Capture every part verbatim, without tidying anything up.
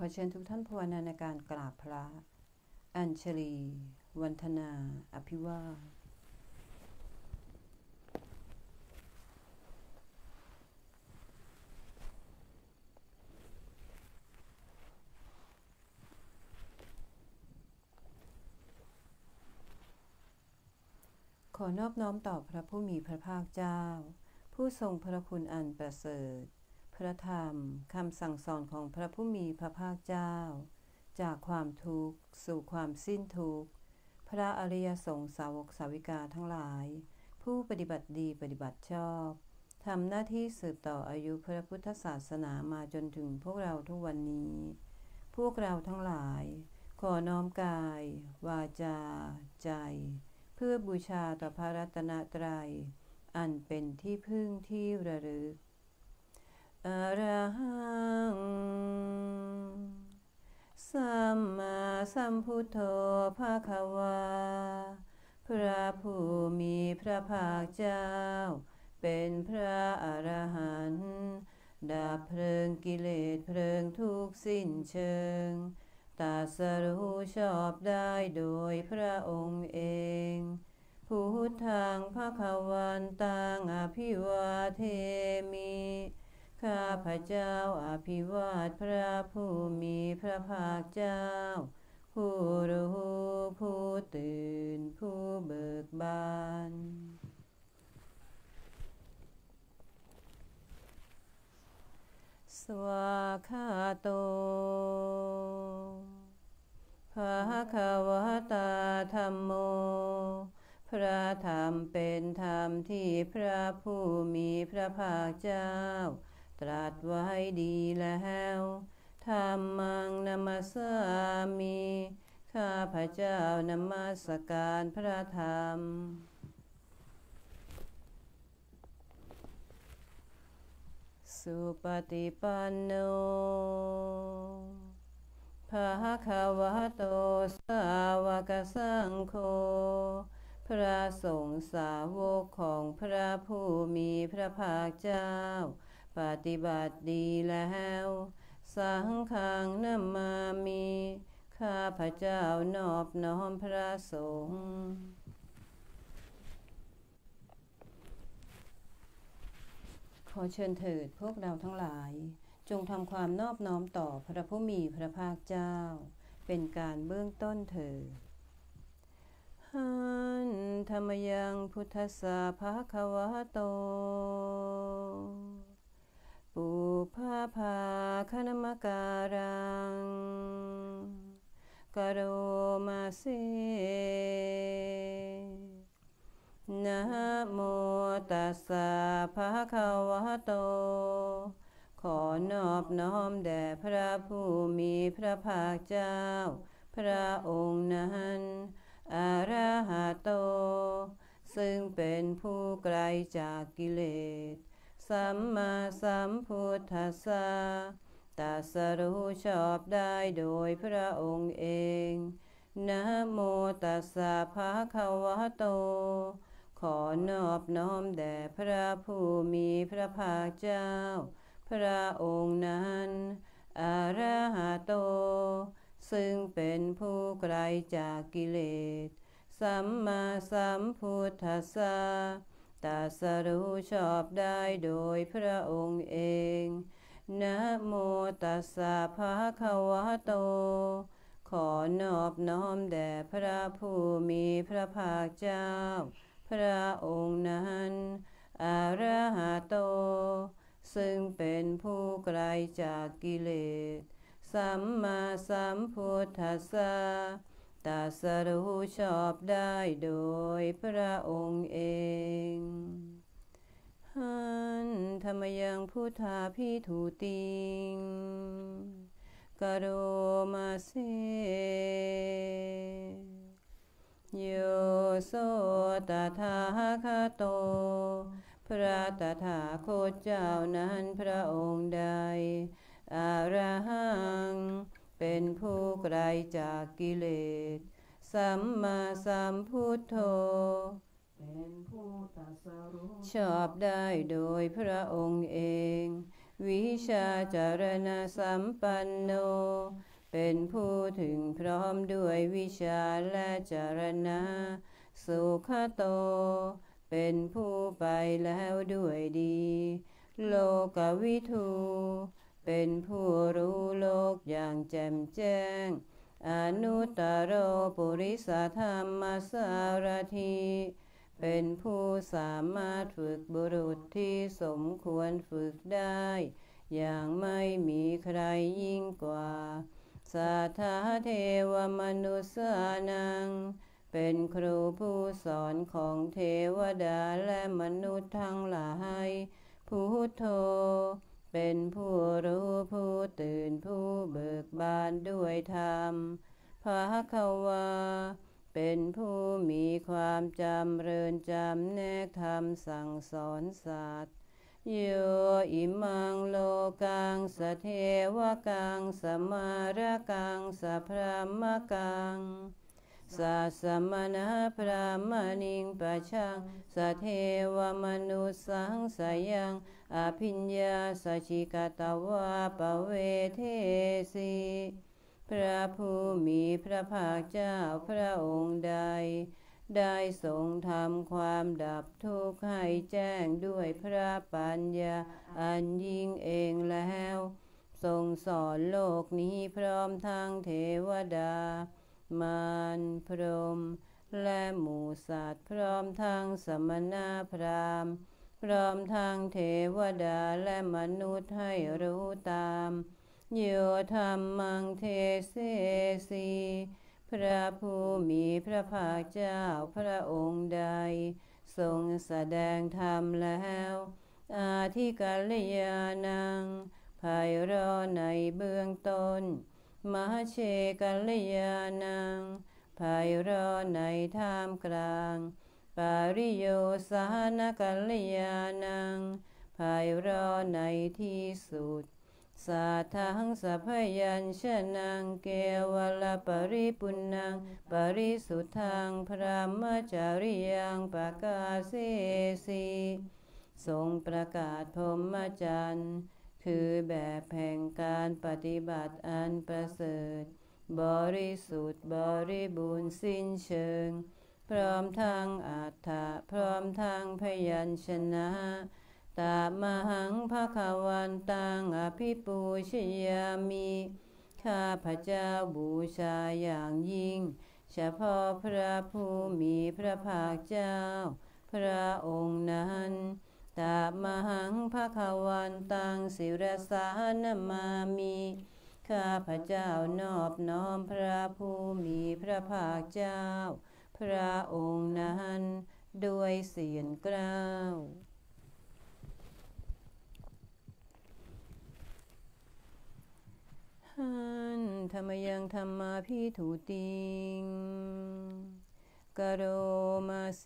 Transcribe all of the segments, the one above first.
อเชิญทุกท่านภาวนาในการกราบพระอัญชลีวันธนาอภิวาทขอนอบน้อมต่อพระผู้มีพระภาคเจ้าผู้ทรงพระคุณอันประเสริฐพระธรรมคำสั่งสอนของพระผู้มีพระภาคเจ้าจากความทุกข์สู่ความสิ้นทุกข์พระอริยสงฆ์สาวกสาวิกาทั้งหลายผู้ปฏิบัติดีปฏิบัติชอบทำหน้าที่สืบต่ออายุพระพุทธศาสนามาจนถึงพวกเราทุกวันนี้พวกเราทั้งหลายขอน้อมกายวาจาใจเพื่อบูชาต่อพระรัตนตรัยอันเป็นที่พึ่งที่ระลึกอรหังสัมมาสัมพุทโธภควาพระผู้มีพระภาคเจ้าเป็นพระอรหันต์ดับเพลิงกิเลสเพลิงทุกข์สิ้นเชิงตรัสรู้ชอบได้โดยพระองค์เองพุทธังภควันตังอภิวาเทมิข้าพเจ้าอภิวาทพระผู้มีพระภาคเจ้าผู้รู้ผู้ตื่นผู้เบิกบานสวากขาโตภควตาธัมโมพระธรรมเป็นธรรมที่พระผู้มีพระภาคเจ้าตรัสไว้ดีแล้วธัมมังนัมสสามิข้าพเจ้านมัสการพระธรรมสุปฏิปันโนภควโตสาวกสังโฆพระสงฆ์สาวกของพระผู้มีพระภาคเจ้าปฏิบัติดีแล้วสังฆังนัมมามิข้าพเจ้านอบน้อมพระสงฆ์ขอเชิญเถิดพวกเราทั้งหลายจงทำความนอบน้อมต่อพระผู้มีพระภาคเจ้าเป็นการเบื้องต้นเถิดหันธรรมยังพุทธัสสะภควโตปุพพาคณมการังกโรมาเสนะโมตัสสะภควโตขอนอบน้อมแด่พระผู้มีพระภาคเจ้าพระองค์นั้นอรหัตโตซึ่งเป็นผู้ไกลจากกิเลสสัมมาสัมพุทธัสสะตรัสรู้ชอบได้โดยพระองค์เองนะโมตัสสะภะคะวะโตขอนอบน้อมแด่พระผู้มีพระภาคเจ้าพระองค์นั้นอรหัตโตซึ่งเป็นผู้ไกลจากกิเลสสัมมาสัมพุทธัสสะตรัสรู้ชอบได้โดยพระองค์เองนะโมตัสสะภะคะวะโตขอนอบน้อมแด่พระผู้มีพระภาคเจ้าพระองค์นั้นอรหัตโตซึ่งเป็นผู้ไกลจากกิเลสสัมมาสัมพุทธัสสะตรัสรู้ชอบได้โดยพระองค์เองหันธรรมยังพุทธาภิทุติงกโรมาเสโยโสตถาคโตพระตถาคตเจ้านั้นพระองค์ใดอรหังเป็นผู้ไกลจากกิเลสสัมมาสัมพุทโธเป็นผู้ตรัสรู้ชอบได้โดยพระองค์เองวิชาจารณสัมปันโนเป็นผู้ถึงพร้อมด้วยวิชาและจารณะสุขโตเป็นผู้ไปแล้วด้วยดีโลกวิทูเป็นผู้รู้โลกอย่างแจ่มแจ้งอนุตตโรปุริสธรรมสารถีเป็นผู้สามารถฝึกบุรุษที่สมควรฝึกได้อย่างไม่มีใครยิ่งกว่าสัทธาเทวมนุษสานังเป็นครูผู้สอนของเทวดาและมนุษย์ทั้งหลายพุทโธเป็นผู้รู้ผู้ตื่นผู้เบิกบานด้วยธรรมภควาเป็นผู้มีความจำเริญจำแนกธรรมสั่งสอนสัตว์โยอิมังโลกังสเทวกังสมาระกังสพรหมกังสัสมณะพรามณิงปัจฉังสเทวมนุสสังสยังอภิญญาสชิกตวาปเวเทสีพระผู้มีพระภาคเจ้าพระองค์ใดได้ทรงทำความดับทุกข์ให้แจ้งด้วยพระปัญญาอันยิ่งเองแล้วทรงสอนโลกนี้พร้อมทั้งเทวดามารพรหมและหมู่สัตว์พร้อมทั้งสมณพราหมณ์พร้อมทั้งเทวดาและมนุษย์ให้รู้ตามโยธรรมังเทเสสีพระผู้มีพระภาคเจ้าพระองค์ใดทรงแสดงธรรมแล้วอาทิกัลยาณังไพเราะในเบื้องต้นมหเชกัลยาณังไพเราะในท่ามกลางปาริโยสานกัลยาณังไพเราะในที่สุดสัทธังสัพพยัญชนะเกวลปริปุณังปริสุทธังพระมจาริยังปกาเสสีทรงประกาศพรหมจรรย์คือแบบแห่งการปฏิบัติอันประเสริฐบริสุทธิ์บริบูรณ์สิ้นเชิงพร้อมทั้งอัฏฐะพร้อมทั้งพยัญชนะตามหังภควันตังอภิปูชยามิข้าพเจ้าบูชาอย่างยิ่งเฉพาะพระผู้มีพระภาคเจ้าพระองค์นั้นตามหังภควันตังศิรสานมามิข้าพเจ้านอบน้อมพระผู้มีพระภาคเจ้าพระองค์นั้นด้วยเสียงกล้าวหันธรรมยังธรรมาภิทุติงกโรมาเส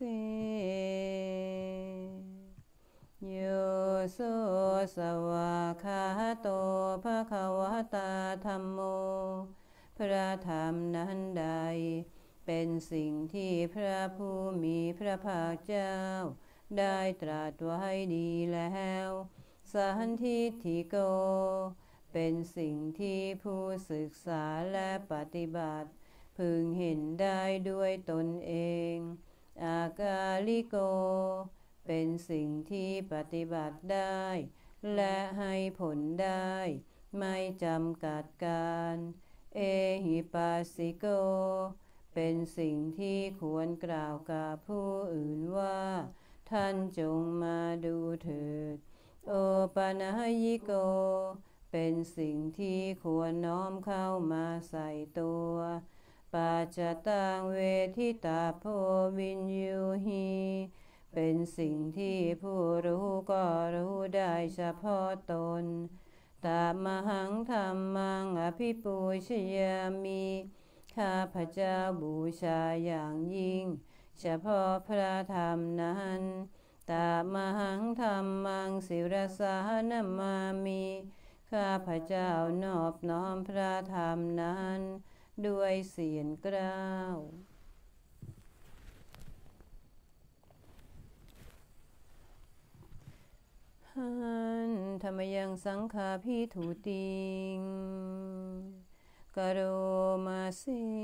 โยโสสวากขาโตภควตาธัมโมพระธรรมนั้นใดเป็นสิ่งที่พระผู้มีพระภาคเจ้าได้ตรัสไว้ดีแล้วสันทิฏฐิโกเป็นสิ่งที่ผู้ศึกษาและปฏิบัติพึงเห็นได้ด้วยตนเองอากาลิโกเป็นสิ่งที่ปฏิบัติได้และให้ผลได้ไม่จำกัดการเอหิปัสสิโกเป็นสิ่งที่ควรกล่าวกับผู้อื่นว่าท่านจงมาดูเถิดโอปนัยิโกเป็นสิ่งที่ควรน้อมเข้ามาใส่ตัวปัจจตังเวทิตาโพวินยูหีเป็นสิ่งที่ผู้รู้ก็รู้ได้เฉพาะตนตามหังธรรมังอภิปูชยามิข้าพเจ้าบูชาอย่างยิ่งเฉพาะพระธรรมนั้นตามหังธรรมังศิรสานมามิข้าพเจ้านอบน้อมพระธรรมนั้นด้วยเสียงกล้าวหหันธรรมยังสังฆาพิถุติงกโรมาเส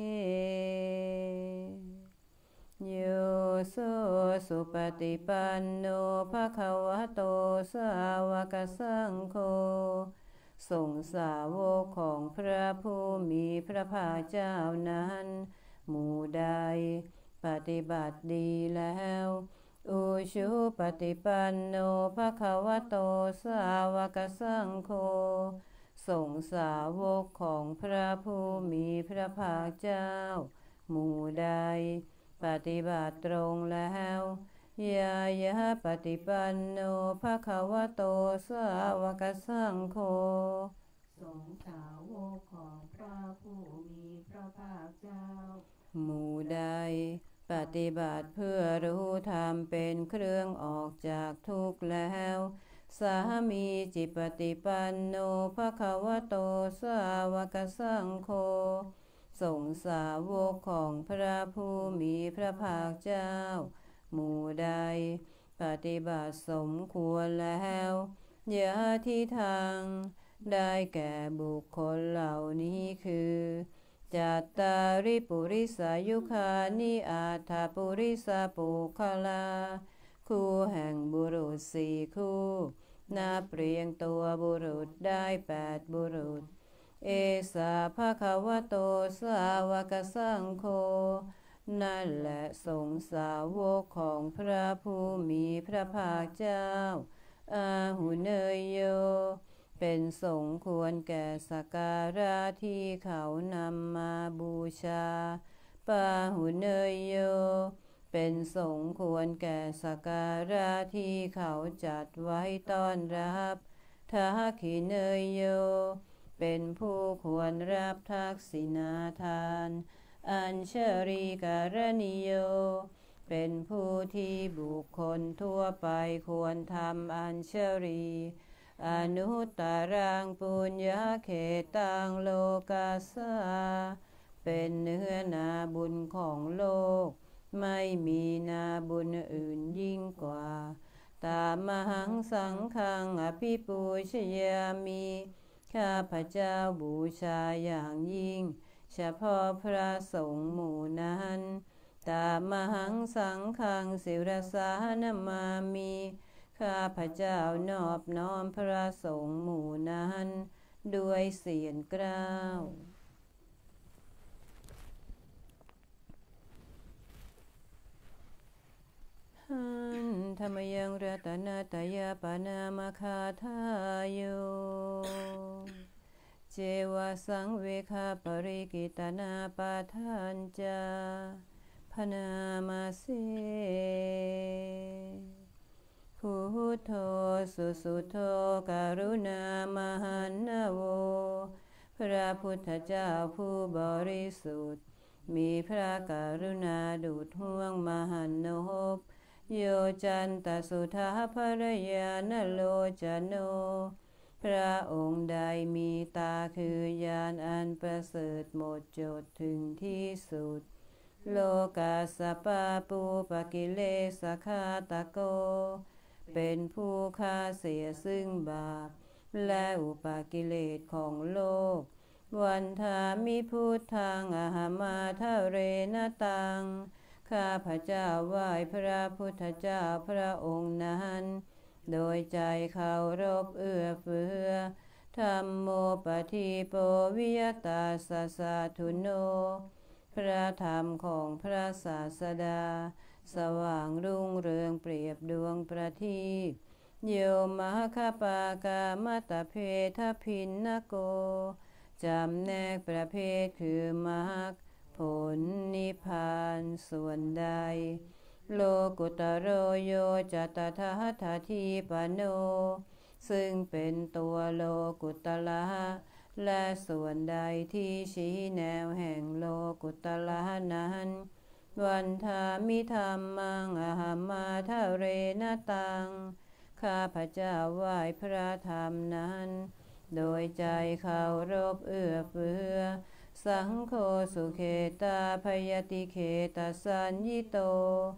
โยโสสุปฏิปันโนภควโตสาวกสังโฆสงฆ์สาวกของพระผู้มีพระภาคเจ้านั้นหมู่ใดปฏิบัติดีแล้วอุชุปฏิปันโนภควโตสาวกสังโฆสงฆ์สาวกของพระผู้มีพระภาคเจ้าหมู่ใดปฏิบัติตรงแล้วยายะปฏิปันโนภควโตสาวกสังโฆสงฆ์สาวกของพระผู้มีพระภาคเจ้าหมู่ใดปฏิบัติเพื่อรู้ธรรมเป็นเครื่องออกจากทุกข์แล้วสามีจิปฏิปันโนภควโตสาวกสังโฆสงฆ์สาวกของพระผู้มีพระภาคเจ้าหมู่ใดปฏิบัติสมควรแล้วยะที่ทางได้แก่บุคคลเหล่านี้คือจัตตาริปุริสายุคานิอาถาปุริสาปุคลาคู่แห่งบุรุษสี่คู่นับเรียงตัวบุรุษได้แปดบุรุษเอสาภควโตสาวกสังโฆนั่นแหละสงฆ์สาวกของพระผู้มีพระภาคเจ้าอาหุเนยโยเป็นสงฆ์ควรแก่สักการะที่เขานำมาบูชาปาหุเนยโยเป็นสงฆ์ควรแก่สักการะที่เขาจัดไว้ต้อนรับทักขิเนยโยเป็นผู้ควรรับทักษิณาทานอัญชรีการณิโยเป็นผู้ที่บุคคลทั่วไปควรทำอัญชรีอนุตตรังปุญญเขตังโลกัสสาเป็นเนื้อนาบุญของโลกไม่มีนาบุญอื่นยิ่งกว่าตามหังสังฆังอภิปูชยามิข้าพเจ้าบูชาอย่างยิ่งเฉพาะพระสงฆ์หมู่นั้นตามหังสังฆังศิรสานามามิข้าพเจ้านอบน้อมพระสงฆ์หมู่นั้นด้วยเสียงกล้าวหันธรรมยังรัตนาตยาปนามคาทายโยเจวะสังเวคาปริกิตนาปาทานจาพนามาเสพุทโธสุสุโธการุณามหันนโวพระพุทธเจ้าผู้บริสุทธิ์มีพระกรุณาดุจห่วงมหันนบโยจันตสุทาภรยานโลจโนพระองค์ใดมีตาคือญาณอันประเสริฐหมดจดถึงที่สุดโลกาสปาปูปกิเลสคาตโกเป็นผู้ฆ่าเสียซึ่งบาปและอุปากิเลสของโลกวันธามิพุทธังอหมาทะเรนตังข้าพเจ้าไหว้พระพุทธเจ้าพระองค์นั้นโดยใจเคารพเอื้อเฟื้อธัมโมปฏิโปวิยตาสสะทุโนพระธรรมของพระศาสดาสว่างรุ่งเรืองเปรียบดวงประทีปโยมหคปากามตเพทพินนโกจำแนกประเภทคือมรรคผลนิพพานส่วนใดโลกุตโรโยจตถาทาทีปโนซึ่งเป็นตัวโลกุตละและส่วนใดที่ชี้แนวแห่งโลกุตละนั้นวันธามิธรรมังอหมาทะเรนตังข้าพเจ้าไหว้พระธรรมนั้นโดยใจเคารพเอื้อเฟื้อสังโฆสุเขตาพยติเขตสัญญิโตพ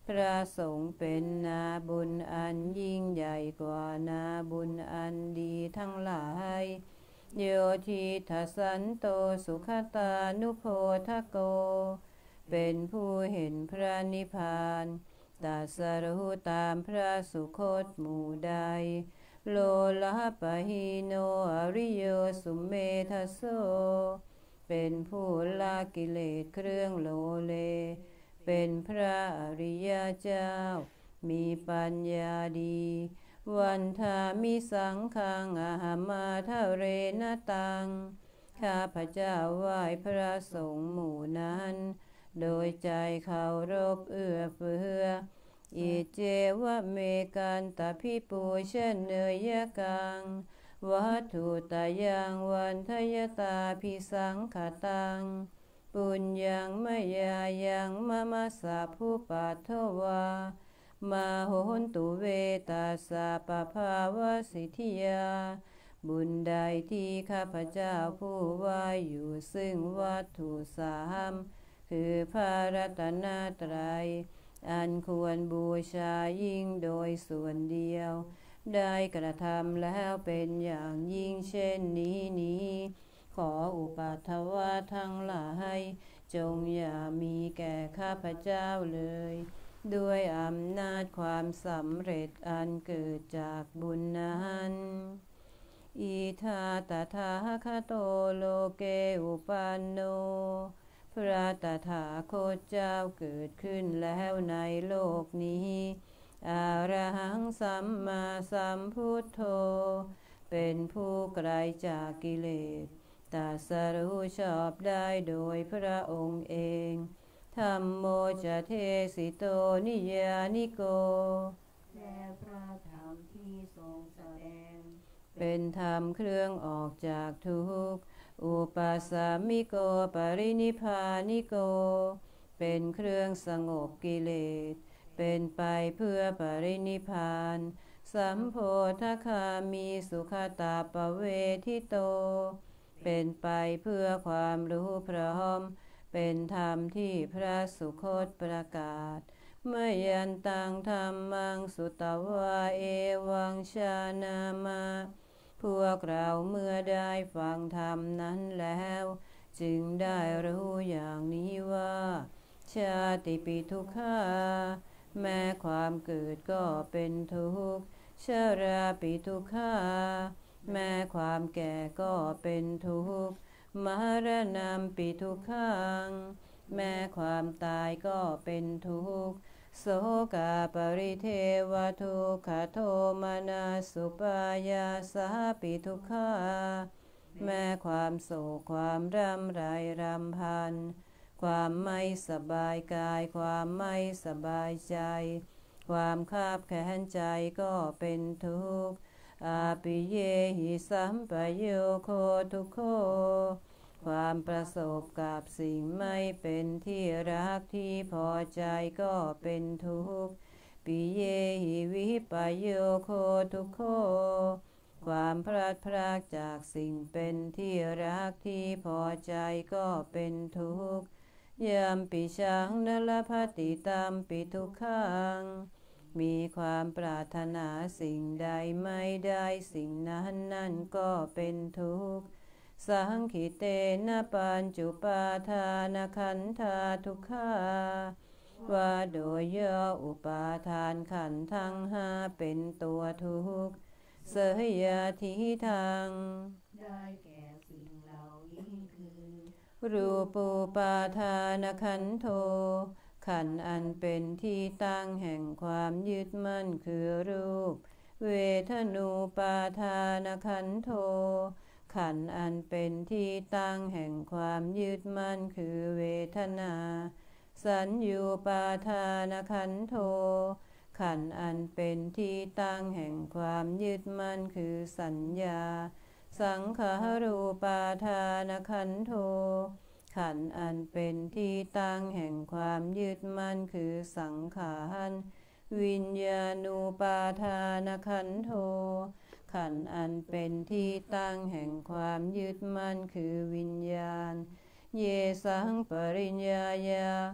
พระสงฆ์เป็นนาบุญอันยิ่งใหญ่กว่านาบุญอันดีทั้งหลายโยทิทัสสันโตสุขตานุโพธโกเป็นผู้เห็นพระนิพพานตรัสรู้ตามพระสุคตหมู่ใดโลละปะหิโนอริโยสุเมทัสโสเป็นผู้ละกิเลสเครื่องโลเลเป็นพระอริยเจ้ามีปัญญาดีวันทามิสังฆังอาหามาทะเรนตังข้าพเจ้าไหว้พระสงฆ์หมู่นั้นโดยใจเคารพเอื้อเฟื้ออิเจวะเมกันตพิปูชเนยกังวัตถุตายังวันทยตาภิสังขตังปุญญังมยายังมะมะสะผู้ปัทถวามาโหนตุเวตัสสะปะภาวะสิทธิยาบุญใดที่ข้าพเจ้าผู้ว่าอยู่ซึ่งวัตถุสามคือพระรัตนตรัยอันควรบูชายิ่งโดยส่วนเดียวได้กระทำแล้วเป็นอย่างยิ่งเช่นนี้นี้ขออุปัฏฐวะทั้งหลายจงอย่ามีแก่ข้าพเจ้าเลยด้วยอำนาจความสำเร็จอันเกิดจากบุญนั้นอิทาตถาคโตโลเกอุปันโนพระตถาคตเจ้าเกิดขึ้นแล้วในโลกนี้อะระหังสัมมาสัมพุทโธเป็นผู้ไกลจากกิเลสตรัสรู้ชอบได้โดยพระองค์เองธัมโมจะเทสิโตนิยานิโกและพระธรรมที่ทรงแสดงเป็นธรรมเครื่องออกจากทุกข์อุปัสสามิโกปรินิพพานิโกเป็นเครื่องสงบกิเลสเป็นไปเพื่อปรินิพพานสัมโพธคามีสุขตาปเวทิโตเป็นไปเพื่อความรู้พร้อมเป็นธรรมที่พระสุคตประกาศเมื่อยันตังธรรมังสุตวาเอวังชานามาพวกเราเมื่อได้ฟังธรรมนั้นแล้วจึงได้รู้อย่างนี้ว่าชาติปิทุกขาแม้ความเกิดก็เป็นทุกข์ชราปิทุกขาแม้ความแก่ก็เป็นทุกข์มรณะปิทุกขังแม้ความตายก็เป็นทุกข์โสกาปริเทวทุกขโทมนัสสุปายาสาปิทุกขาแม้ความโศกความรำไรรำพันความไม่สบายกายความไม่สบายใจความคาบแค้นใจก็เป็นทุกข์อาปิเยหิสัมปโยโคทุกโขความประสบกับสิ่งไม่เป็นที่รักที่พอใจก็เป็นทุกข์ปิเยหิวิปโยโคทุกโขความพลัดพรากจากสิ่งเป็นที่รักที่พอใจก็เป็นทุกข์ยามปิชังนลภติตามปิทุกขังมีความปรารถนาสิ่งใดไม่ได้สิ่งนั้นนั่นก็เป็นทุกข์สังขิเตนะปัญจุปาทานขันธาทุกขาว่าโดยย่ออุปาทานขันธ์ทั้งห้าเป็นตัวทุกข์เสยทิทางได้แก่สิ่งเหล่านี้คือรูปูปาทานขันโธขันธ์อันเป็นที่ตั้งแห่งความยึดมั่นคือรูปเวทนูปาทานขันโธขันธ์อันเป็นที่ตั้งแห่งความยึดมั่นคือเวทนาสัญญูปาทานขันโธขันธ์อันเป็นที่ตั้งแห่งความยึดมั่นคือสัญญาสังขารูปาทานขันโธขันธ์อันเป็นที่ตั้งแห่งความยึดมั่นคือสังขารวิญญาณูปาทานขันโธขันธ์อันเป็นที่ตั้งแห่งความยึดมั่นคือวิญญาณเยสังปริญญาญา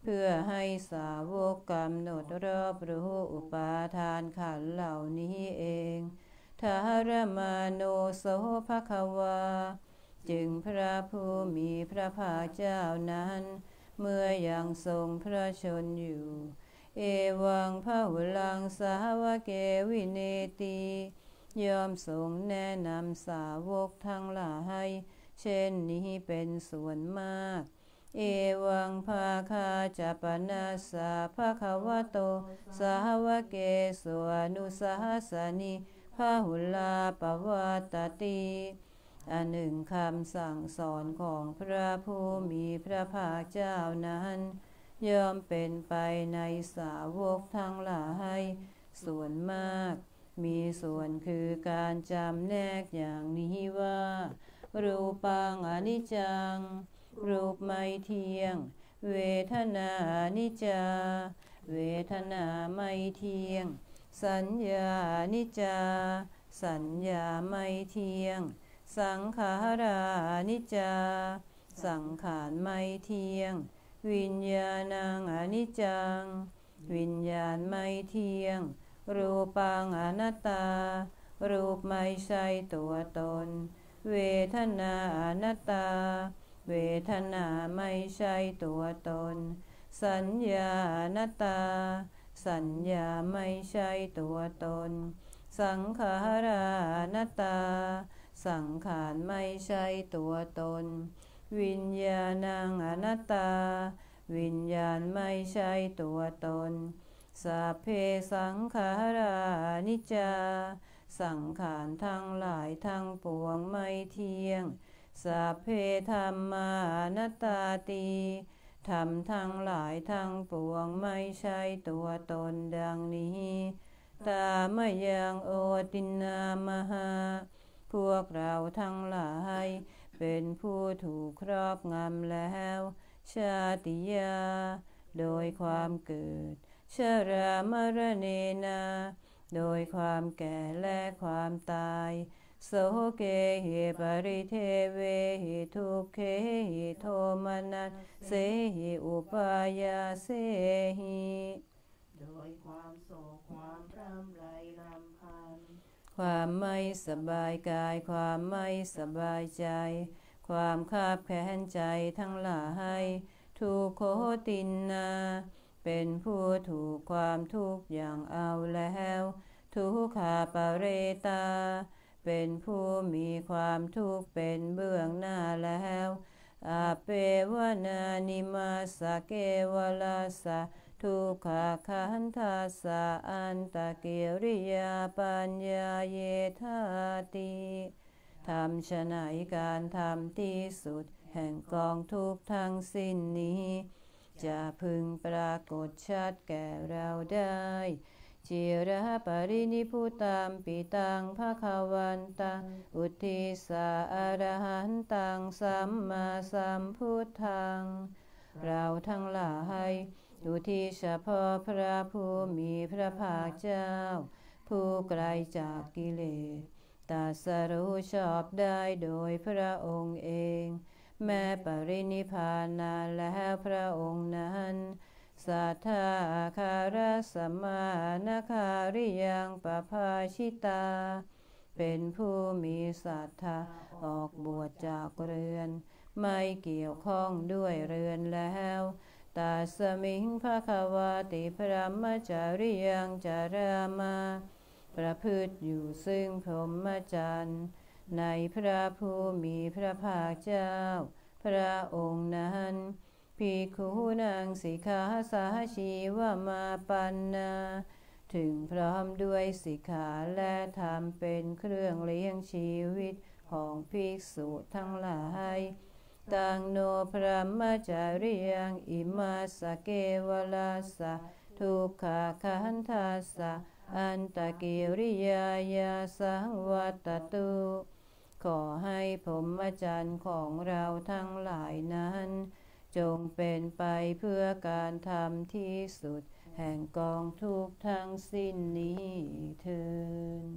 เพื่อให้สาวกกำหนดรอบรู้อุปาทานขันธ์เหล่านี้เองทารมาโนโสภควาจึงพระผู้มีพระภาคเจ้านั้นเมื่อยังทรงพระชนอยู่เอวังพหุลังสาวเกวิเนติยอมทรงแนะนำสาวกทั้งหลายเช่นนี้เป็นส่วนมากเอวังภาคาจัปนัสสะภะคะวะโตสาวเกสวนุสหัสสนิพหุลาปวัตตติอันหนึ่งคำสั่งสอนของพระผู้มีพระภาคเจ้านั้นย่อมเป็นไปในสาวกทั้งหลายส่วนมากมีส่วนคือการจำแนกอย่างนี้ว่ารูปังอนิจจังรูปไม่เที่ยงเวทนาอนิจจาเวทนาไม่เที่ยงสัญญาอนิจจาสัญญาไม่เที่ยงสังขาราอนิจจาสังขารไม่เที่ยงวิญญาณังอนิจจังวิญญาณไม่เที่ยงรูปังอนัตตารูปไม่ใช่ตัวตนเวทนาอนัตตาเวทนาไม่ใช่ตัวตนสัญญาอนัตตาสัญญาไม่ใช่ตัวตนสังขาราอนัตตาสังขารไม่ใช่ตัวตนวิญญาณังอนัตตาวิญญาณไม่ใช่ตัวตนสัพเพสังขารานิจจาสังขารทั้งหลายทั้งปวงไม่เที่ยงสัพเพธัมมานัตตาติธรรมทั้งหลายทั้งปวงไม่ใช่ตัวตนดังนี้ตามยังโอตินามหาพวกเราทั้งหลายเป็นผู้ถูกครอบงำแล้วชาติยาโดยความเกิดชรามรณะนาโดยความแก่และความตายโสเกหิปริเทเวหิทุกเขหิโทมนัสเสหิอุปายาเสหิโดยความโศกความรำไรรำพันความไม่สบายกายความไม่สบายใจความคับแค้นใจทั้งหลายทุกโขตินนาเป็นผู้ถูกความทุกข์อย่างเอาแล้วทุกขาปเรตาเป็นผู้มีความทุกข์เป็นเบื้องหน้าแล้วอาเปวนานิมาสเกวลาสะทุกขาขันธาสะอันตกิริยาปัญญาเยธาติทำฉะไหนการทำที่สุดแห่งกองทุกข์ทั้งสิ้นนี้จะพึงปรากฏชัดแก่เราได้จิระปรินิพุตัมปิตังภคะวันตังอุทิสาอรหันตังสัมมาสัมพุทธังเราทั้งหลายอุทิศเฉพาะพระผู้มีพระภาคเจ้าผู้ไกลจากกิเลสตรัสรู้ชอบได้โดยพระองค์เองแม้ปรินิพพานนานแล้วพระองค์นั้นสัทธาคารสมานาคาริยังปภาชิตาเป็นผู้มีศรัทธาออกบวชจากเรือนไม่เกี่ยวข้องด้วยเรือนแล้วตาสมิงภควาติพระมจาริยังจารามาประพฤติอยู่ซึ่งพรหมจรรย์ในพระผู้มีพระภาคเจ้าพระองค์นั้นภิกขุนางสิกขาสาชีวมาปันนาถึงพร้อมด้วยสิกขาและธรรมเป็นเครื่องเลี้ยงชีวิตของภิกษุทั้งหลายตังโนพระมจาริยังอิมาสเกวลาสะทุกขาขันธาสะอันตกิริยายาสังวัตตุขอให้พรหมจรรย์ของเราทั้งหลายนั้นจงเป็นไปเพื่อการทำที่สุดแห่งกองทุกข์ทั้งสิ้นนี้เถิด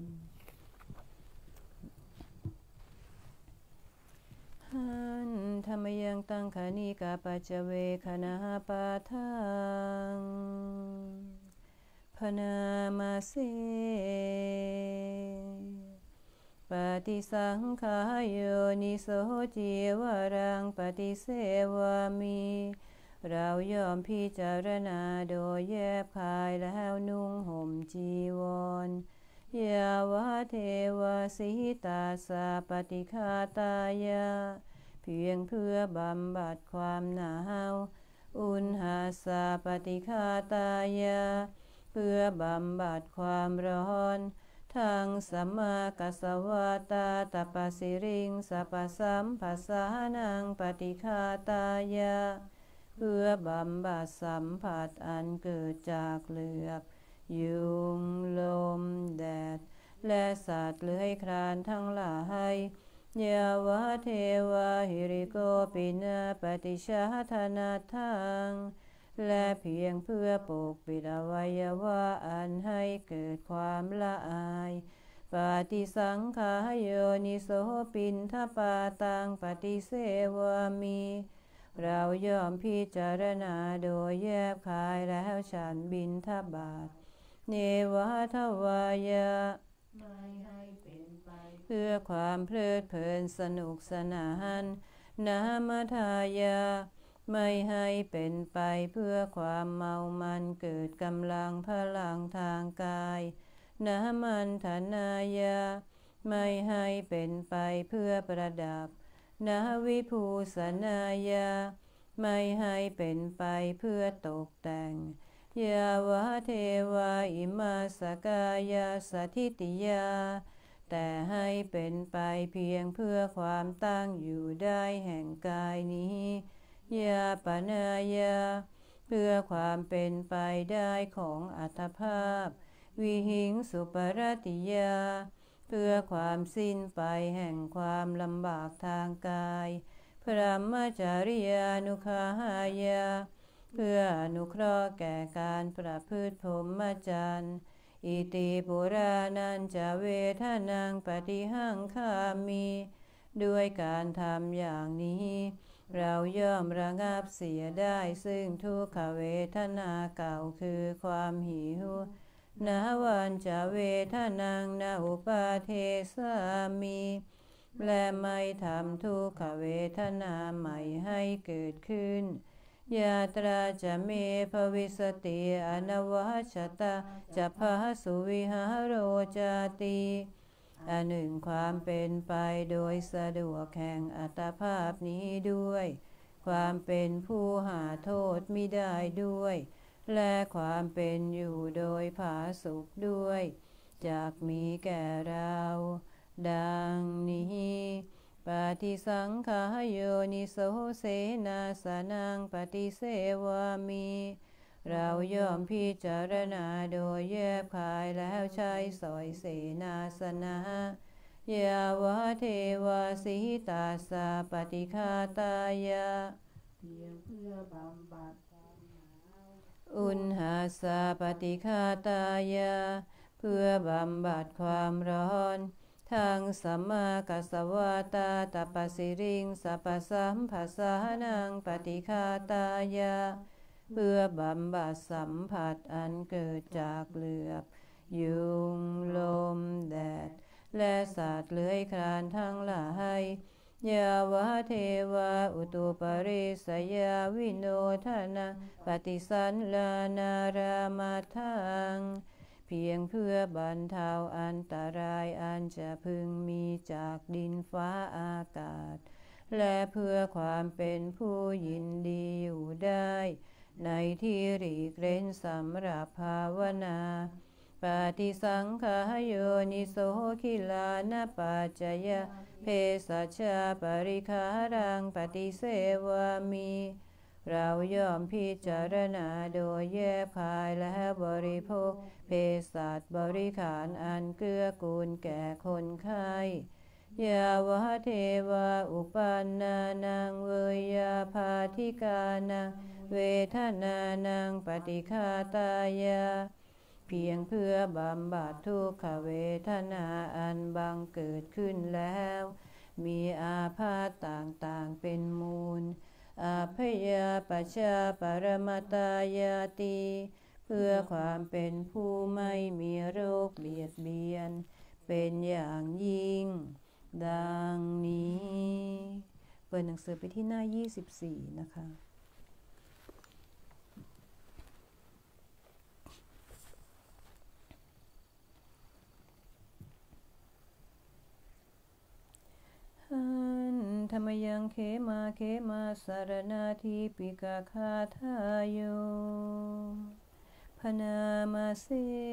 หันธรรมยังตังคณิกาปัจเวคณาปาทังพนามาเสปฏิสังขายโยนิโสจิวรังปฏิเสวามิเราย่อมพิจารณาโดยแยบคายแล้วนุ่งห่มจีวรยาวะเทวสิตาสาปฏิฆาตายาเพียงเพื่อบำบัดความหนาวอุณหาสาปฏิฆาตายาเพื่อบำบัดความร้อนทางสัมมากัสสวาตาตปสิริงสัพสัมภาสานังปฏิฆาตายาเพื่อบำบัดสัมผัสอันเกิดจากเหลือบยุงลมแดดและสัตว์เลื้อยคลานทั้งหลายยาวะเทวาหิริโกปินาปฏิชาธนาทังและเพียงเพื่อปกปิดอวัยวะอันให้เกิดความละอายปฏิสังขายโยนิโสปินทปาตังปฏิเสวามิเราย่อมพิจารณาโดยแยบคายแล้วฉันบิณฑบาตเนวะทวายะไม่ให้เป็นไปเพื่อความเพลิดเพลินสนุกสนานนามทายาไม่ให้เป็นไปเพื่อความเมามันเกิดกำลังพลังทางกายนามันธนายาไม่ให้เป็นไปเพื่อประดับนาวิภูสนายาไม่ให้เป็นไปเพื่อตกแต่งยาวะเทวาอิมาสกายาสถิติยาแต่ให้เป็นไปเพียงเพื่อความตั้งอยู่ได้แห่งกายนี้ยาปนายาเพื่อความเป็นไปได้ของอัตภาพวิหิงสุปรติยาเพื่อความสิ้นไปแห่งความลำบากทางกายพระมจาริยานุคาหายาเพื่ออนุเคราะห์แก่การประพฤติพรหมจรรย์อิติปุรานันจะเวทนังปฏิหังคามีด้วยการทำอย่างนี้เราย่อมระงับเสียได้ซึ่งทุกขเวทนาเก่าคือความหิวนาวันจะเวทนังนาอุปาเทสามีและไม่ทำทุกขเวทนาใหม่ให้เกิดขึ้นยาตราจะเมภวิสติอนวัชตาจะพาสุวิหารโรจาติอันหนึ่งความเป็นไปโดยสะดวกแห่งอัตภาพนี้ด้วยความเป็นผู้หาโทษมิได้ด้วยและความเป็นอยู่โดยผาสุกด้วยจากมีแก่เราดังนี้ปฏิสังขายโยนิโสเสนาสนังปฏิเสวามิเราย่อมพิจารณาโดยแยบคายแล้วใช้สอยเสนาสนะยาวะเทวาสิตาสาปฏิฆาตายาเพียงเพื่อบำบัดความหนาวอุณหาสาปฏิฆาตายาเพื่อบำบัดความร้อนทางสัมมากัสสวาตาตปสิริงสัพสัมภาสานังปฏิฆาตายาเพื่อบำบัดสัมผัสอันเกิดจากเหลือบยุงลมแดดและสัตว์เลื้อยคลานทั้งหลายยาวะเทวาอุตุปริสยาวิโนทนาปฏิสันลานารามาทังเพียงเพื่อบรรเทาอันตรายอันจะพึงมีจากดินฟ้าอากาศและเพื่อความเป็นผู้ยินดีอยู่ได้ในที่หลีกเร้นสำหรับภาวนาปฏิสังขายโยนิโสคิลานปัจจยเพสัชฌาปริคารังปฏิเสวามิเราย่อมพิจารณาโดยแยบคายและบริโภคเภสัชบริขารอันเกื้อกูลแก่คนไข้ยาวะเทวาอุปันนานังเวยาภาธิกานังเวทนานังปฏิฆาตายาเพียงเพื่อบำบัดทุกขเวทนาอันบังเกิดขึ้นแล้วมีอาพาธต่างๆเป็นมูลอาพยาปัชชาปรมตายาติเพื่อความเป็นผู้ไม่มีโรคเบียดเบียนเป็นอย่างยิ่งดังนี้เปิดหนังสือไปที่หน้ายี่สิบสี่นะคะธรรมยังเขมาเขมาสารนาทิปิกาคาทายโยพนามาเส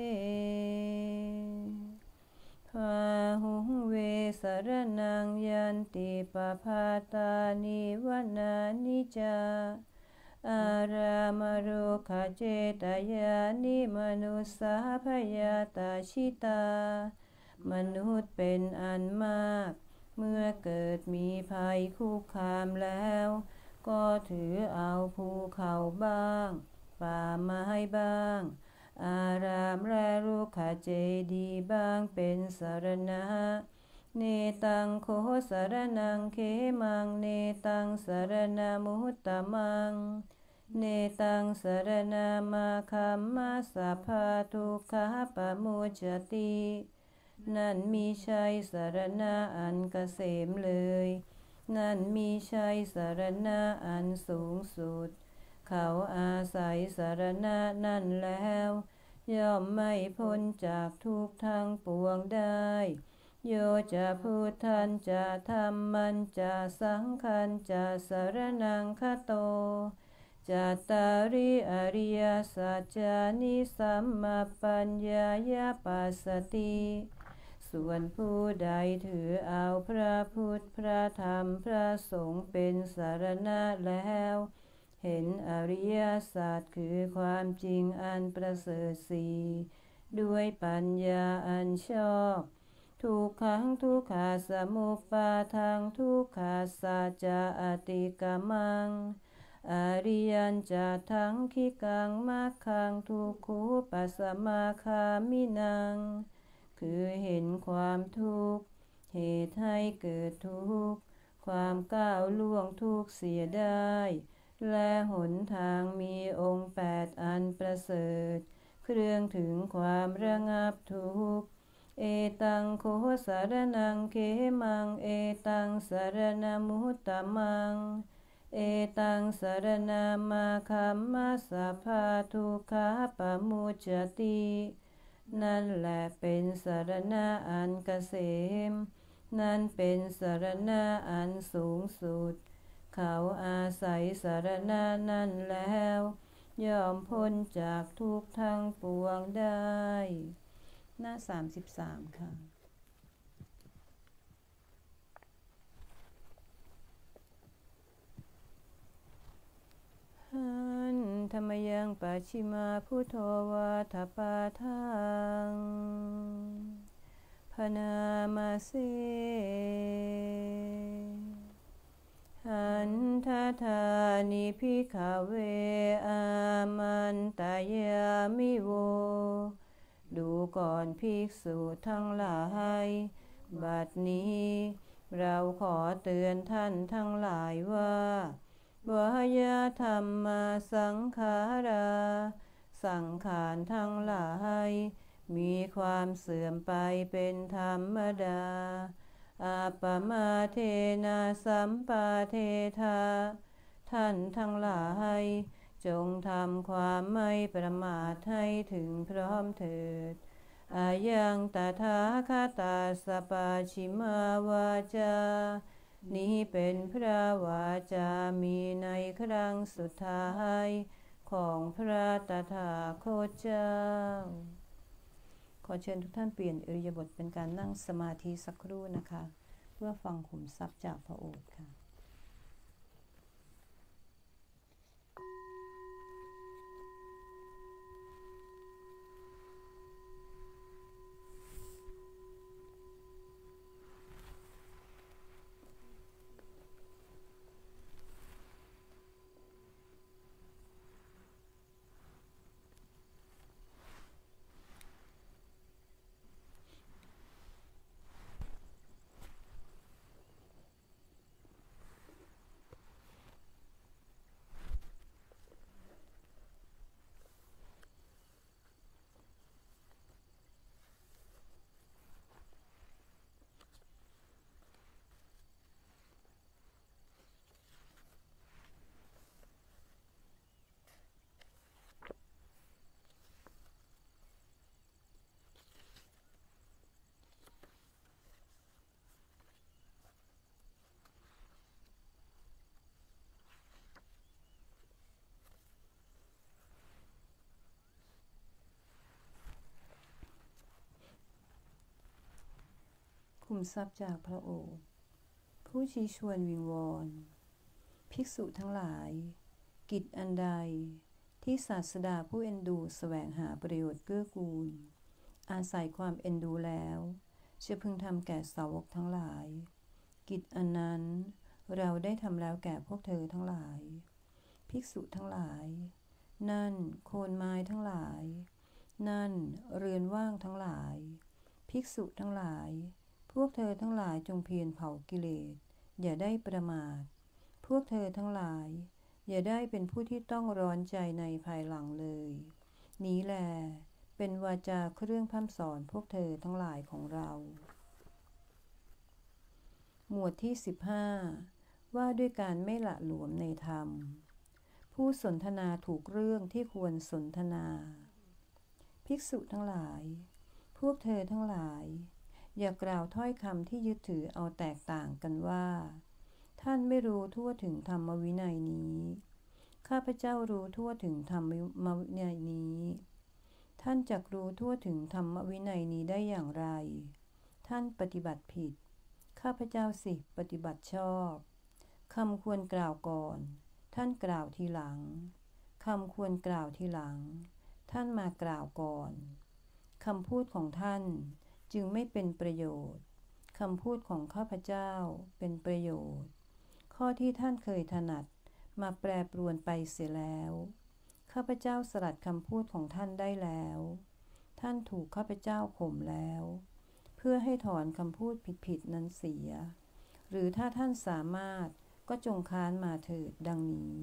พาหุเวสารนังยันติปภาตานิวนานิจาอารามโรคเจตยานิมนุสาพยาตาชิตามนุษย์เป็นอันมากเมื่อเกิดมีภัยคุกคามแล้วก็ถือเอาภูเขาบ้างป่าไม้บ้างอารามและรุกขเจดีย์บ้างเป็นสรณะเนตังโคสรนังเขมังเนตังสรณมุตตมังเนตังสรณมาคัมมาสัพพทุกขปมุจจตินั่นมีชัยสรณะอันเกษมเลยนั่นมีชัยสรณะอันสูงสุดเขาอาศัยสรณะนั่นแล้วย่อมไม่พ้นจากทุกข์ทั้งปวงได้โยจะพุทธันจะธรรมันจะสังฆันจะสรณังคโตจัตตาริอริยสัจจานิสัมมาปัญญายาปัสสติส่วนผู้ใดถือเอาพระพุทธพระธรรมพระสงฆ์เป็นสรณะแล้วเห็นอริยสัจคือความจริงอันประเสริฐสี่ด้วยปัญญาอันชอบทุกขังทุกขาสมุปาทังทุกขาสัจจะอติกามังอริยัญจะทั้งขิกังมัคคังทุกขุปัสสมาคามินังคือเห็นความทุกข์เหตุให้เกิดทุกข์ความก้าวล่วงทุกข์เสียได้และหนทางมีองค์แปดอันประเสริฐเครื่องถึงความระงับทุกข์เอตังโคสารนังเขมังเอตังสารณมุตตมังเอตังสารณมาคัมมาสัพพทุกขปมุจจตินั่นแหละเป็นสรณะอันเกษมนั่นเป็นสรณะอันสูงสุดเขาอาศัยสรณะนั่นแล้วย่อมพ้นจากทุกข์ทั้งปวงได้หน้าสามสิบสามค่ะธรรมยังปัจฉิมาพุทโธวาทปาทังพนามาเสหันทธานิภิกขเวอามันตายามิโวดูก่อนภิกษุทั้งหลายบัดนี้เราขอเตือนท่านทั้งหลายว่าวายธรรมมาสังขาราสังขารทั้งหลายมีความเสื่อมไปเป็นธรรมดาอาปมาเทนาสัมปาเทธาท่านทั้งหลายจงทำความไม่ประมาทให้ถึงพร้อมเถิดอายังตถาคตาสปาชิมาวาจานี้เป็นพระวาจามีในครั้งสุดท้ายของพระตถาคตเจ้าขอเชิญทุกท่านเปลี่ยนอิริยาบถเป็นการนั่งสมาธิสักครู่นะคะเพื่อฟังขุมทรัพย์จากพระโอษฐ์ค่ะคุมทรัพย์จากพระโอษฐ์ผู้ชี้ชวนวิงวอนภิกษุทั้งหลายกิจอันใดที่ศาสดาผู้เอ็นดูแสวงหาประโยชน์เกื้อกูลอาศัยความเอ็นดูแล้วจะพึงทำแก่สาวกทั้งหลายกิจอันนั้นเราได้ทำแล้วแก่พวกเธอทั้งหลายภิกษุทั้งหลายนั่นโคนไม้ทั้งหลายนั่นเรือนว่างทั้งหลายภิกษุทั้งหลายพวกเธอทั้งหลายจงเพียรเผากิเลสอย่าได้ประมาทพวกเธอทั้งหลายอย่าได้เป็นผู้ที่ต้องร้อนใจในภายหลังเลยนี้แลเป็นวาจาเครื่องพร่ำสอนพวกเธอทั้งหลายของเราหมวดที่สิบห้าว่าด้วยการไม่หละหลวมในธรรมผู้สนทนาถูกเรื่องที่ควรสนทนาภิกษุทั้งหลายพวกเธอทั้งหลายอย่ากล่าวถ้อยคำที่ยึดถือเอาแตกต่างกันว่าท่านไม่รู้ทั่วถึงธรรมวินัยนี้ข้าพเจ้ารู้ทั่วถึงธรรมวินัยนี้ท่านจักรู้ทั่วถึงธรรมวินัยนี้ได้อย่างไรท่านปฏิบัติผิดข้าพเจ้าสิปฏิบัติชอบคำควรกล่าวก่อนท่านกล่าวทีหลังคำควรกล่าวทีหลังท่านมากล่าวก่อนคำพูดของท่านจึงไม่เป็นประโยชน์คำพูดของข้าพเจ้าเป็นประโยชน์ข้อที่ท่านเคยถนัดมาแปรปรวนไปเสียแล้วข้าพเจ้าสลัดคำพูดของท่านได้แล้วท่านถูกข้าพเจ้าข่มแล้วเพื่อให้ถอนคำพูดผิดๆนั้นเสียหรือถ้าท่านสามารถก็จงค้านมาเถิดดังนี้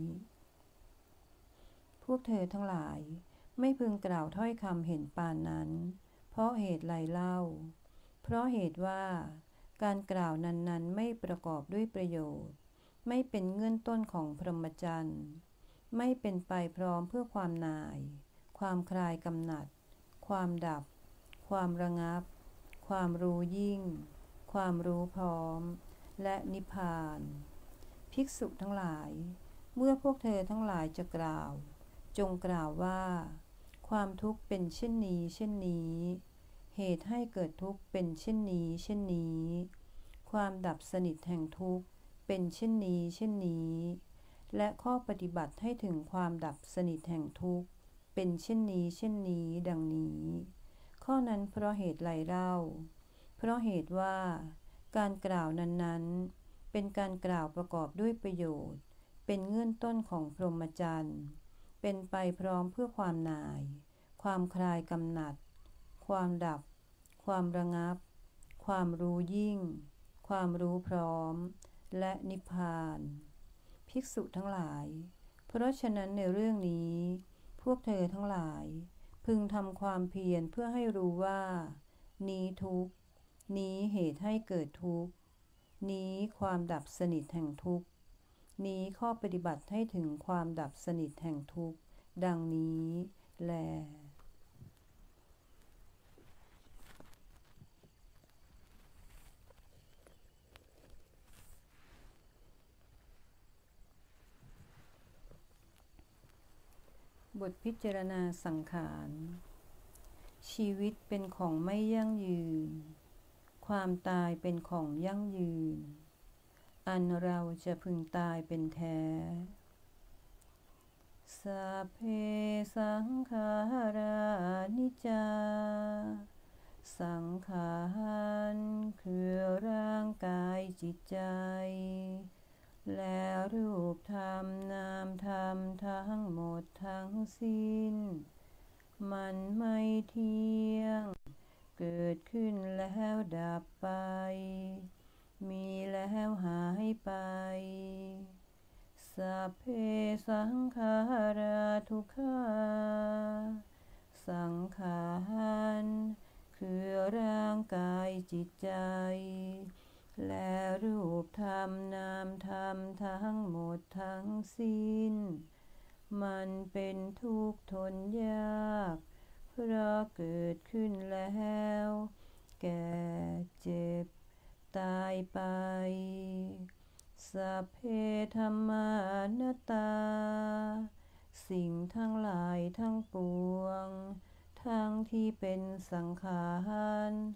พวกเธอทั้งหลายไม่พึงกล่าวถ้อยคำเห็นปานนั้นเพราะเหตุไรเล่าเพราะเหตุว่าการกล่าวนั้นๆไม่ประกอบด้วยประโยชน์ไม่เป็นเงื่อนต้นของพรหมจรรย์ไม่เป็นไปพร้อมเพื่อความหน่ายความคลายกำหนัดความดับความระงับความรู้ยิ่งความรู้พร้อมและนิพพานภิกษุทั้งหลายเมื่อพวกเธอทั้งหลายจะกล่าวจงกล่าวว่าความทุกข์เป็นเช่นนี้เช่นนี้เหตุให้เกิดทุกข์เป็นเช่นนี้เช่นนี้ความดับสนิทแห่งทุกข์เป็นเช่นนี้เช่นนี้และข้อปฏิบัติให้ถึงความดับสนิทแห่งทุกข์เป็นเช่นนี้เช่นนี้ดังนี้ข้อนั้นเพราะเหตุไรเล่าเพราะเหตุว่าการกล่าวนั้นๆเป็นการกล่าวประกอบด้วยประโยชน์เป็นเงื่อนต้นของพรหมจรรย์เป็นไปพร้อมเพื่อความหน่ายความคลายกำหนัดความดับความระงับความรู้ยิ่งความรู้พร้อมและนิพพานภิกษุทั้งหลายเพราะฉะนั้นในเรื่องนี้พวกเธอทั้งหลายพึงทำความเพียรเพื่อให้รู้ว่านี้ทุกข์นี้เหตุให้เกิดทุกข์นี้ความดับสนิทแห่งทุกข์นี้ข้อปฏิบัติให้ถึงความดับสนิทแห่งทุกข์ดังนี้แลบทพิจารณาสังขารชีวิตเป็นของไม่ยั่งยืนความตายเป็นของยั่งยืนอันเราจะพึงตายเป็นแท้สัพเพสังขารานิจจาสังขารคือร่างกายจิตใจและรูปธรรมนามธรรมทั้งหมดทั้งสิ้นมันไม่เที่ยงเกิดขึ้นแล้วดับไปมีแล้วหายไปสัพเพสังขาราทุกขาสังขารคือร่างกายจิตใจและรูปธรรมนามธรรมทั้งหมดทั้งสิ้นมันเป็นทุกข์ทนยากเพราะเกิดขึ้นแล้วแก่เจ็บตายไปสัพเพธัมมานัตตาสิ่งทั้งหลายทั้งปวงทั้งที่เป็นสังขาร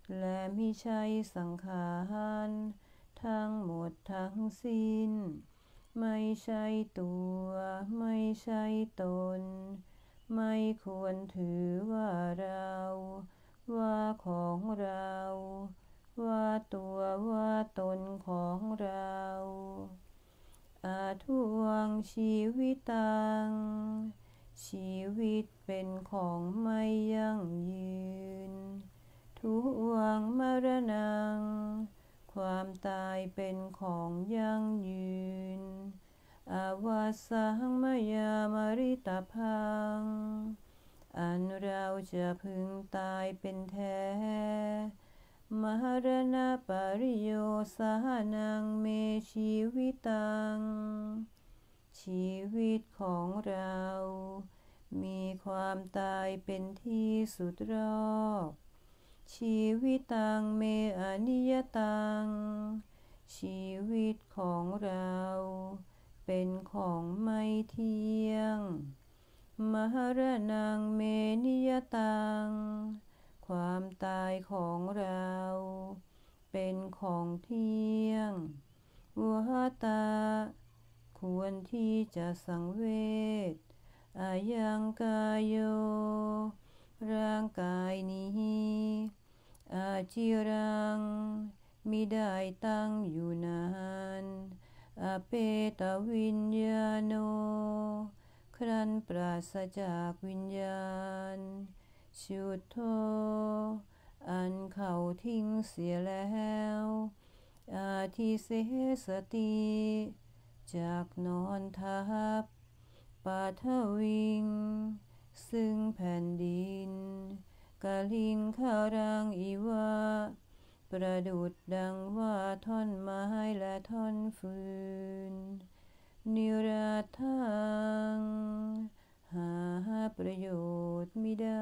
และมิใช่สังขารทั้งหมดทั้งสิ้นไม่ใช่ตัวไม่ใช่ตนไม่ควรถือว่าเราว่าของเราว่าตัวว่าตนของเราอาทวงชีวิตังชีวิตเป็นของไม่ยั่งยืนทุวังมรณังความตายเป็นของยั่งยืนอาวาสังมยามริตพังอันเราจะพึงตายเป็นแท้มรณะปริโยสานังเมชีวิตังชีวิตของเรามีความตายเป็นที่สุดรอบชีวิตังเมอนิยตังชีวิตของเราเป็นของไม่เที่ยงมรณังเมนิยตังความตายของเราเป็นของเที่ยงวัฏฏะควรที่จะสังเวชอายังกายโยร่างกายนี้อาจิรังมิได้ตั้งอยู่นานอเปตวิญญาโนครั้นปราศจากวิญญาณชุดโธอันเขาทิ้งเสียแล้วอาทิเสสติจากนอนทับปัทวิงซึ่งแผ่นดินกาลิงคารังอิวะประดุจดังว่าท่อนไม้และท่อนฟืนนิราทังหาประโยชน์มิได้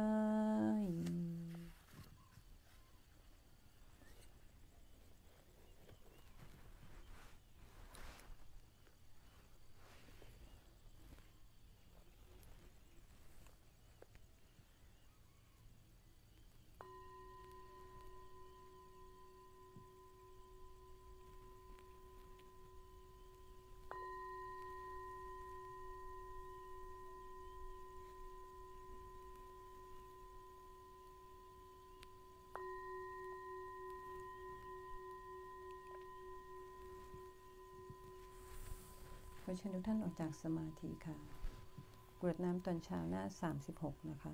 ขอเชิญทุกท่านออกจากสมาธิค่ะกรวดน้ำตอนเช้าหน้าสามสิบหกนะคะ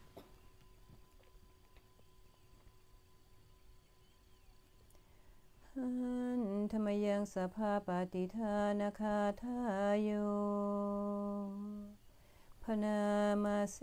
หันธรรมยังสภาปฏิทานาคาทายโยพนามาเส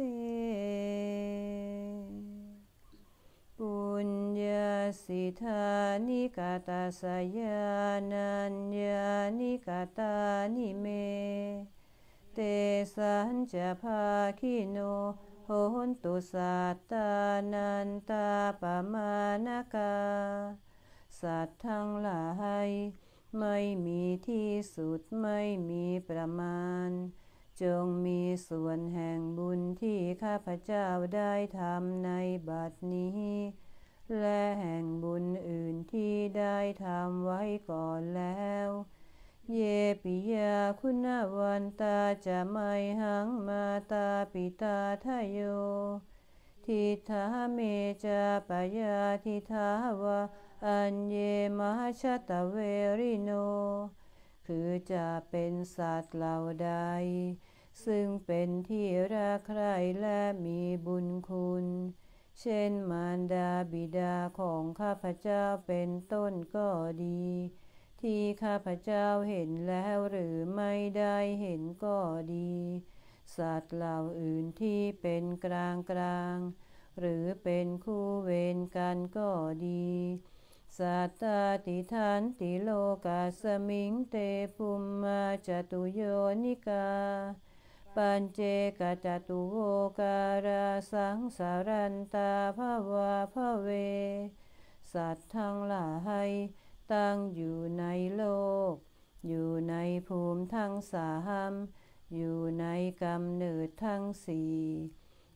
ปุญญาสิทานิกาตาสยานัญญานิกาตานิเมเตสัญจะภาคิโนโหนตุสัตตานันตาปมานกาสัตว์ทั้งหลายไม่มีที่สุดไม่มีประมาณจงมีส่วนแห่งบุญที่ข้าพเจ้าได้ทำในบัดนี้และแห่งบุญอื่นที่ได้ทำไว้ก่อนแล้วเยปิยาคุณวันตาจะไม่หังมาตาปิตาทะโยทิทาเมจาปยาทิทาวะอัญเยมหชตเวริโนคือจะเป็นสัตว์เหล่าใดซึ่งเป็นที่รักใคร่และมีบุญคุณเช่นมารดาบิดาของข้าพเจ้าเป็นต้นก็ดีที่ข้าพเจ้าเห็นแล้วหรือไม่ได้เห็นก็ดีสัตว์เหล่าอื่นที่เป็นกลางกลางหรือเป็นคู่เวรกันก็ดีสัตตาติทันติโลกาสมิงเตภุมมาจตุโยนิกาปัญเจกจตุโวการาสังสารันตาภวาภเวสัตว์ทั้งหลายตั้งอยู่ในโลกอยู่ในภูมิทั้งสามอยู่ในกำเนิดทั้งสี่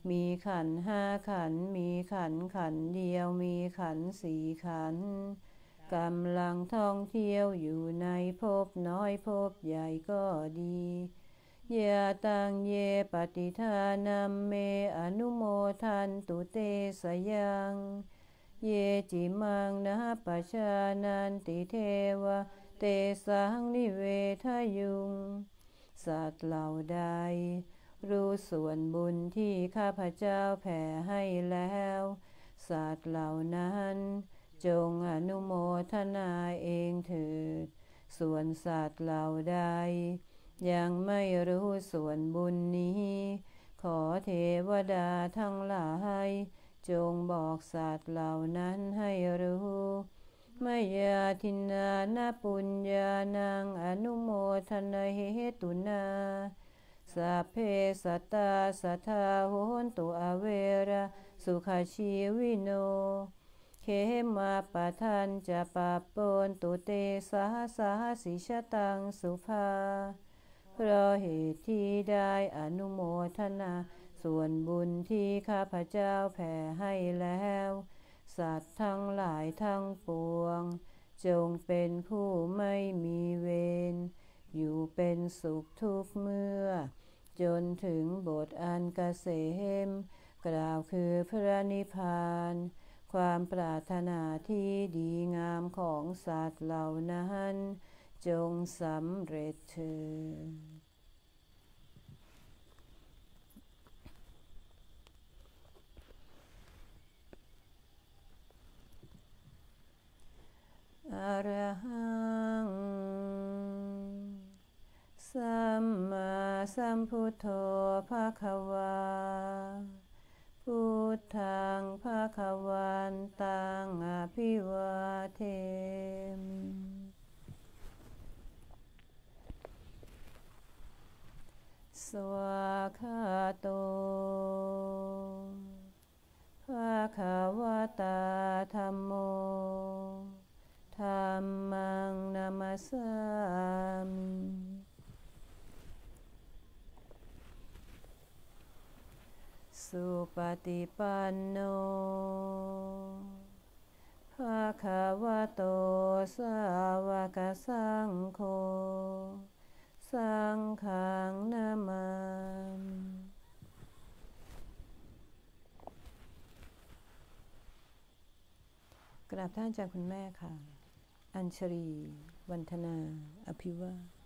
มีขันธ์ห้าขันธ์มีขันธ์ขันธ์เดียวมีขันธ์สี่ขันธ์กำลังท่องเที่ยวอยู่ในภพน้อยภพใหญ่ก็ดียะตังเยปฏิทานัมเมอนุโมทันตุเตสยังเยจิมังนะปัชานันติเทวะเตสังนิเวทยุงสัตว์เหล่าใดรู้ส่วนบุญที่ข้าพเจ้าแผ่ให้แล้วสัตว์เหล่านั้นจงอนุโมทนาเองเถิดส่วนสัตว์เหล่าใดยังไม่รู้ส่วนบุญนี้ขอเทวดาทั้งหลายจงบอกสัตว์เหล่านั้นให้รู้มยาทินานาปุญญานังอนุโมทนาเหตุนาสัพเพสัตตาสัทธาโหนตุอเวระสุขชีวิโนเขมาปะทันจะปะปนตุเตสาสาสิชตังสุภาเพราะเหตุที่ได้อนุโมทนาส่วนบุญที่ข้าพเจ้าแผ่ให้แล้วสัตว์ทั้งหลายทั้งปวงจงเป็นผู้ไม่มีเวรอยู่เป็นสุขทุกเมื่อจนถึงบทอันเกษมกล่าวคือพระนิพพานความปรารถนาที่ดีงามของสัตว์เหล่านั้นจงสำเร็จเถิดอะระหังสัมมาสัมพุทโธภคะวาพุทธังภคะวันตังอภิวาเทมิสวากขาโตภคะวตาธัมโมธัมมังนามัสสามิสุปฏิปันโนภะคะวะโตสาวกสังโฆสังฆังนามามิกราบท่านอาจารย์คุณแม่ค่ะอัญชลีวันธนาอภิวาท